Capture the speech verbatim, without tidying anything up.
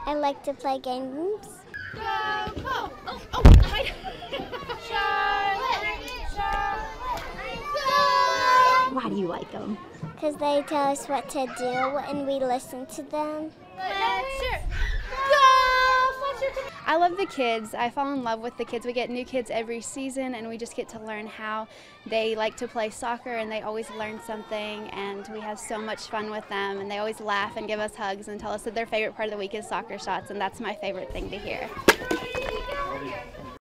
I like to play games. Go, go. Oh, oh, I... Charlotte, Charlotte, go. Why do you like them? Because they tell us what to do and we listen to them. Fletcher, go. Fletcher, come. I love the kids. I fall in love with the kids. We get new kids every season and we just get to learn how they like to play soccer, and they always learn something, and we have so much fun with them, and they always laugh and give us hugs and tell us that their favorite part of the week is soccer shots, and that's my favorite thing to hear.